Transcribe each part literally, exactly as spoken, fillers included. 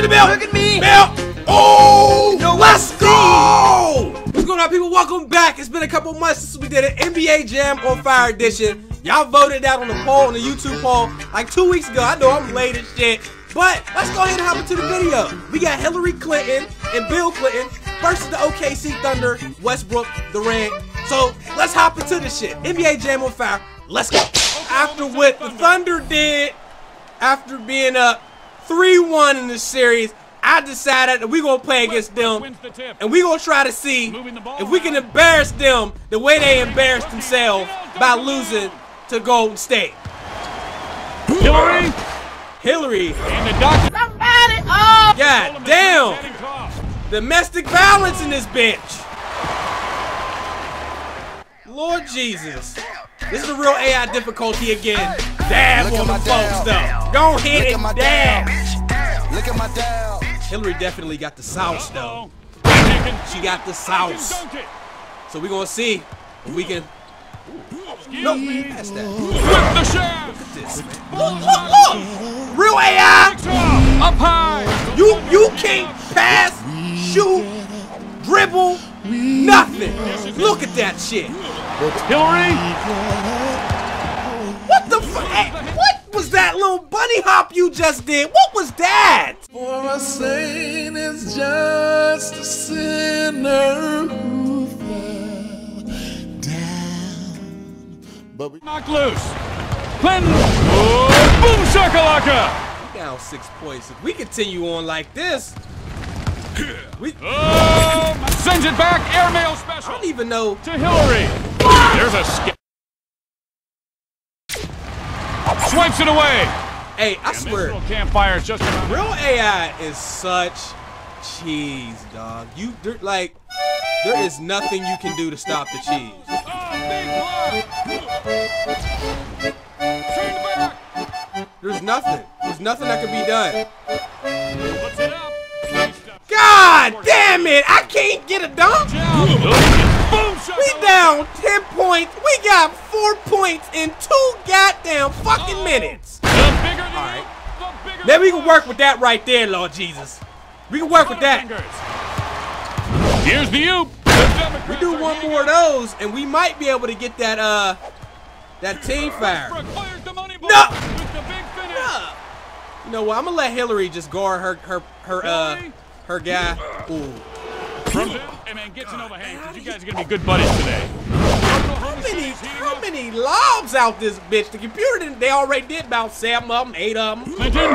the bell. Look at me. Bell. Oh, no, let's go. What's going on, people? Welcome back. It's been a couple months since we did an N B A Jam on Fire edition. Y'all voted out on the poll, on the YouTube poll, like two weeks ago. I know I'm late as shit, but let's go ahead and hop into the video. We got Hillary Clinton and Bill Clinton versus the O K C Thunder, Westbrook, Durant. So let's hop into this shit. N B A Jam on Fire. Let's go. After what the Thunder did, after being up three one in this series, I decided that we're going to play against them, and we're going to try to see if we can embarrass them the way they embarrassed themselves by losing to Golden State. Hillary. Hillary. And the doctor. Somebody up. God damn. Domestic violence in this bitch. Lord Jesus. This is the real A I difficulty again. Dab on the folks though. Go ahead and dab. Look at my dab. Hillary definitely got the sauce though. She got the sauce. So we're gonna see if we can. No, that's that. With the shaft. Look at this, man. Look, look, look. Real A I. Up high. You you can't pass, shoot, dribble, nothing. Look at that shit. Hillary. What the fuck? Hey, what was that little bunny hop you just did? What was that? For a saint is just a sinner who fell down. But we Knocked loose. Clinton. Oh, boom shakalaka. We down six points. If we continue on like this, we Oh, sends it back. Airmail special. I don't even know. To Hillary. There's a skip. Swipes it away. Hey, I And this swear, little campfire is just about real A I is such cheese, dog. You there, like, there is nothing you can do to stop the cheese. Oh, big block. Turn back. There's nothing. There's nothing that can be done. Puts it up. God damn it! I can't get a dunk. Boom shot. We down ten points. We got four points in two goddamn fucking minutes. The bigger the All right. the bigger Then we the can work with that right there, Lord Jesus. We can work with that. Fingers. Here's the oop. The We do one more of those, and we might be able to get that uh that team fire. No. No. You know what? I'm gonna let Hillary just guard her her her uh her guy. Ooh. From him, and man, gets an overhand because you guys are gonna be good buddies today. How many how many lobs out this bitch? The computer didn't. They already did about seven of them, eight of them. Clinton.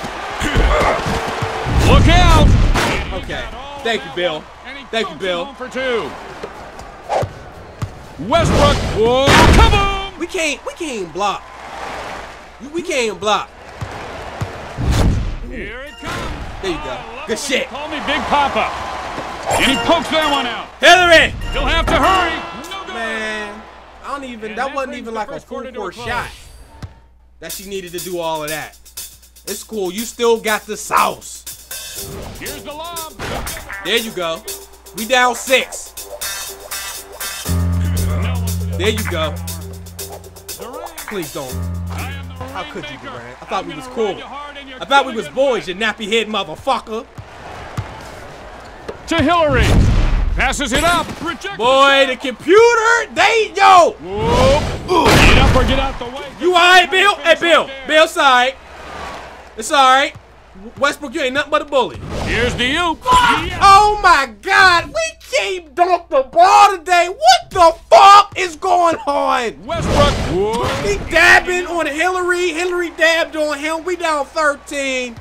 Look out. Okay. Thank you, Bill. Thank you, Bill. For two. Westbrook. Whoa. Kaboom. We can't we can't even block. We- We can't even block. Here it comes. There you go. Oh, Good shit. Call me Big Papa. And he pokes that one out. Hillary! He'll have to hurry. No good. Man, I don't even, And that that wasn't brings even the like a first full quarter to a court close. shot that she needed to do all of that. It's cool. You still got the sauce. Here's the lob. There you go. We down six. There you go. Please don't. How could you, Durant? I thought we was cool. I thought we was boys, you nappy head motherfucker. To Hillary. Passes it up. Rejected. Boy, the computer, they, yo. Whoop. Get up or get out the way. You all right, Bill? Hey, Bill. Bill, it's all right. It's all right. Westbrook, you ain't nothing but a bully. Here's the oop. Oh, my God. We can't dunk the ball today. What the fuck is going on? Westbrook. Whoa. He dabbing on Hillary. Hillary dabbed on him. We down thirteen.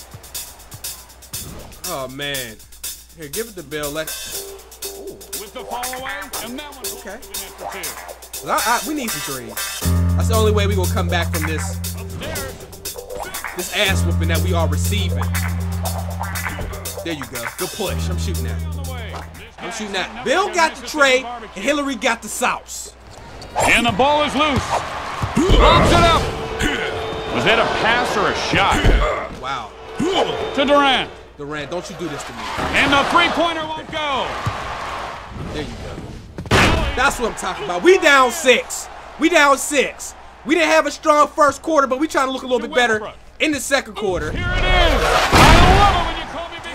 Oh, man. Here, give it to Bill. Let Ooh. With the fall away. And that one. Okay. Even after two. I, I, we need some threes. That's the only way we gonna come back from this Upstairs. this ass whooping that we are receiving. There you go. Good push. I'm shooting that. On the way. I'm shooting that. Bill got the trade, and Hillary got the sauce. And the ball is loose. Lobs it up. Was that a pass or a shot? Wow. To Durant. Durant, don't you do this to me. And the three-pointer won't go. There you go. That's what I'm talking about. We down six. We down six. We didn't have a strong first quarter, but we trying to look a little bit better in the second quarter. Here it is. I love it when you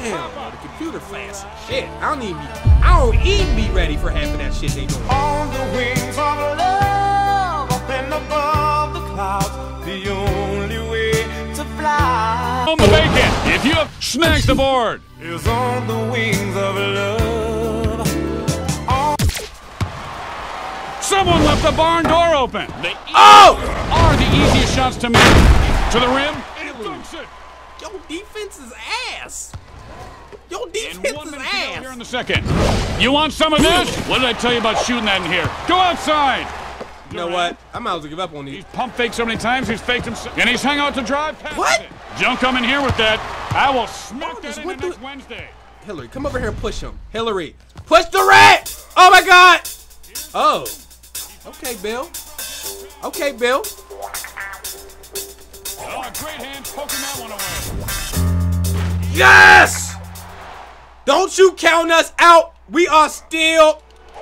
Damn, bro, the computer fast as shit. I don't even be, I don't even be ready for half of that shit they doing. On the wings of love, up and above the clouds, the only way to fly On the bacon. If you have smacked the board. is on the wings of love. On Someone left the barn door open. They Oh! are the easiest shots to make. To the rim. And it dunks it. Yo, defense is ass. Yo, And defense one is minute to go here in ass. the second. You want some of this? What did I tell you about shooting that in here? Go outside. You know what? I might as well give up on these. He's pump faked so many times, he's faked himself. And he's hung out to drive past What? it. Don't come in here with that. I will smack Bro, that just in went next through- Wednesday. Hillary, come over here and push him. Hillary, push the rat! Oh my God! Oh. Okay, Bill. Okay, Bill. Oh, a great hand poking that one away. Yes! Don't you count us out. We are still.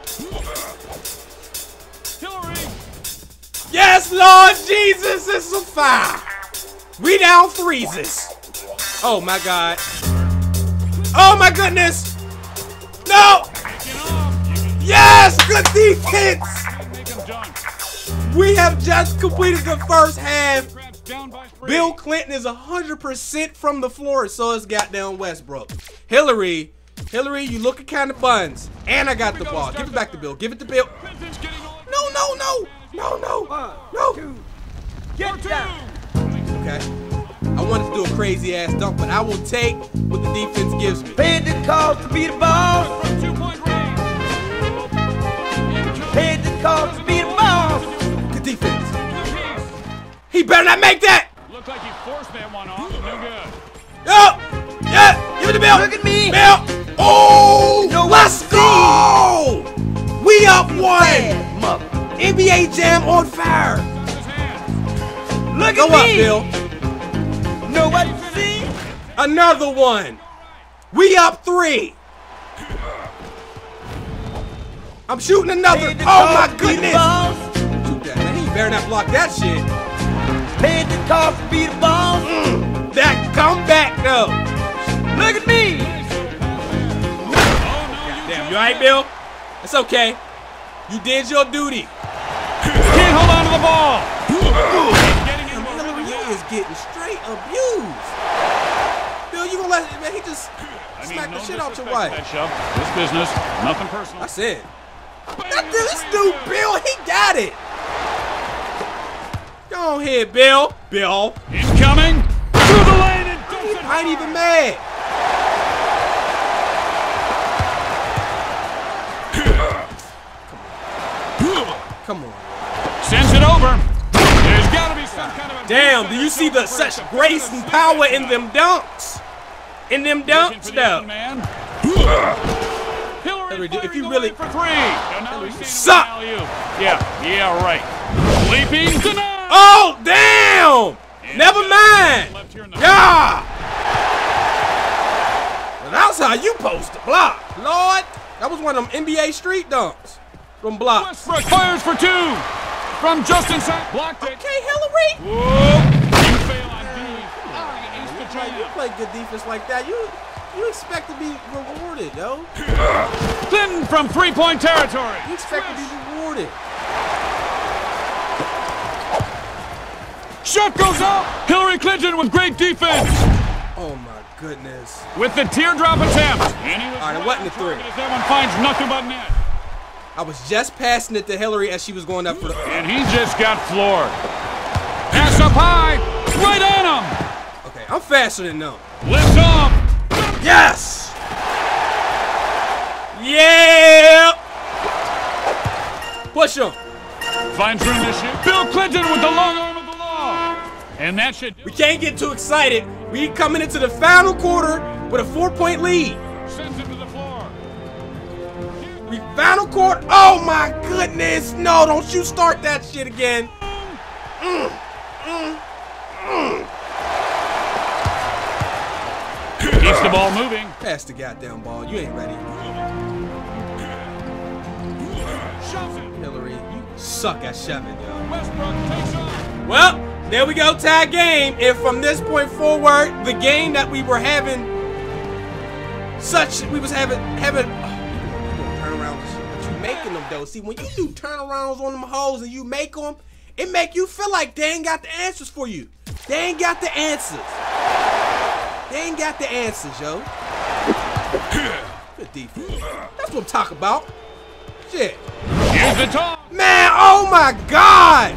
Hillary. Yes, Lord Jesus, it's a foul. We down threeses. Oh my God. Oh my goodness. No. Taking off. You can Yes, good defense. make him dunk. We have just completed the first half. Grabs down by three. Bill Clinton is one hundred percent from the floor, so is goddamn Westbrook. Hillary, Hillary, you looking kind of buns. And I got the ball. Give it back to Bill. Give it to Bill. Clinton's getting all No, no, no. No, no. No. Get down. Okay. I wanted to do a crazy ass dunk, but I will take what the defense gives me. paid the cost to be the boss. From two-point range. Paid the cost to be the boss. Good defense. He better not make that. Looked like he forced that one off. No good. Yo. Yeah. Give it to Bill. Look at me. Bill. Oh. No Let's one go. We up one. Bad mother. N B A Jam on fire. His hand. Look Go at up, me. Bill. Know what to see? Another one. We up three. I'm shooting another. Paid the Oh cost my to be the goodness. boss. Shoot that. Man, he better not block that shit. Paid the cost to be the boss. Mm, that comeback though. Look at me. Damn, you alright, Bill? It's okay. You did your duty. Can't hold on to the ball. Getting into a Hillary, rhythm you now. is getting straight abused. Bill, you gonna let man? He just I mean, smacked no the shit out your disrespect wife. to that shove. This business, nothing personal. That's it. That dude, this dude, Bill, he got it. Go ahead, Bill. Bill. Incoming. Through the lane and dumps it. I ain't even mad. Come on. Sends it over. There's got to be some kind of a Damn, do you see the such grace and power in them dunks? In them dunks, though. Man. Hillary, Hillary, if you firing really- away for three. And now he's you seeing suck. the value. Yeah, yeah, right. Leaping denied. Oh, damn! Never mind. Left here in the Yeah! Well, that's how you post to block. Lord, that was one of them N B A street dunks. From blocks. Westbrook fires for two. From just inside. Blocked it. Okay, Hillary. Whoa. You fail on D. Ah, you aced the Like, you jam. play good defense like that, you you expect to be rewarded, yo. Clinton from three-point territory. You expect to be rewarded. Shot goes up. Hillary Clinton with great defense. Oh my goodness. With the teardrop attempt. And he was All right, it right wasn't on a three. target as that one finds nothing but net. I was just passing it to Hillary as she was going up for the. And he just got floored. Pass up high. Right on him. Okay, I'm faster than them. Lifts off. Yes! Yeah! Push him. Finds room to shoot. Bill Clinton with the long arm of the law. And that should do We it. can't get too excited. We coming into the final quarter with a four-point lead. Sends him to the floor. We final quarter. Oh my goodness! No, don't you start that shit again. Mm, mm, mm. Keeps the ball moving. Pass the goddamn ball. You ain't ready. Shoves it. Hillary, you suck at shoving, yo. Westbrook takes off. Well, there we go, tie game. And from this point forward, the game that we were having such we was having having oh, turnarounds. But you making them though. See, when you do turnarounds on them hoes and you make them, it make you feel like they ain't got the answers for you. They ain't got the answers. They ain't got the answers, yo. Good defense. That's what I'm talking about. Shit. Here's the toss. Man, oh my God.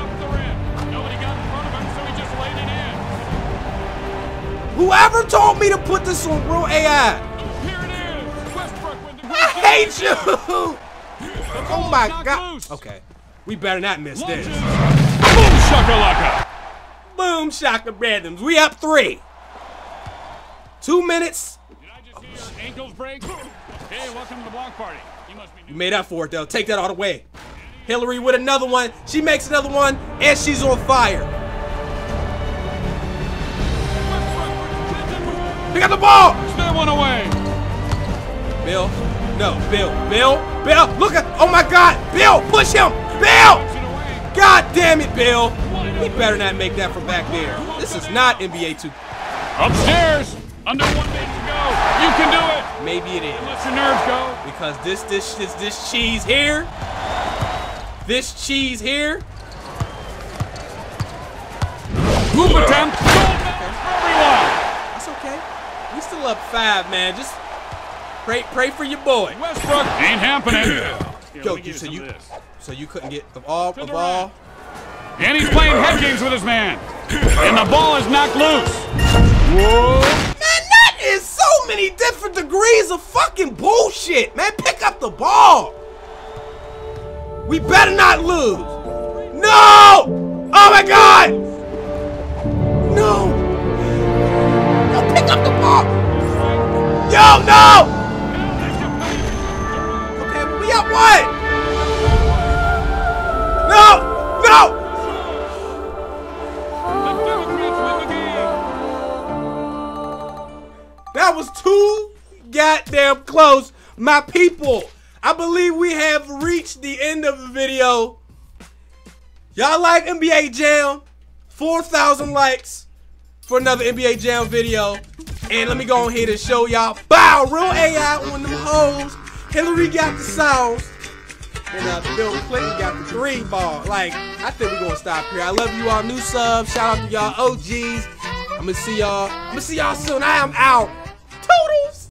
Whoever told me to put this on real A I? Here it is. Westbrook with the I hate you. Oh my God. Okay. We better not miss this. Boom shakalaka. Boom shaka rhythms. We up three. Two minutes. Did I just see your ankles break? Hey, welcome to the block party. You must be You made up for it though. Take that all the way. Hillary with another one. She makes another one, and she's on fire. Pick up the ball. That one away. Bill. No, Bill. Bill. Bill. Look at. Oh my God. Bill. Push him. Bill. God damn it, Bill. He better not make that from back there. This is not N B A two. Upstairs. Under one minute to go. You can do it. Maybe it is. Let your nerves go. Because this, this, this, this cheese here. This cheese here. Hoop attempt. Gold medal for everyone. That's okay. We still up five, man. Just pray, pray for your boy. Westbrook ain't happening. Yo, you, so you, so you couldn't get of all, of all. And he's playing head games with his man. And the ball is knocked loose. Whoa. Man, that is so many different degrees of fucking bullshit, man. Pick up the ball. We better not lose. No! Oh my God! No! Yo, pick up the ball. Yo, no! Okay, we up one. No! No! That was too goddamn close, my people. I believe we have reached the end of the video. Y'all like N B A Jam? four thousand likes for another N B A Jam video. And let me go on here to show y'all. Bow, real A I on them hoes. Hillary got the sounds. And uh, Bill Clinton got the three ball. Like, I think we're gonna stop here. I love you all. New subs. Shout out to y'all O Gs. I'm gonna see y'all. I'm gonna see y'all soon. I am out.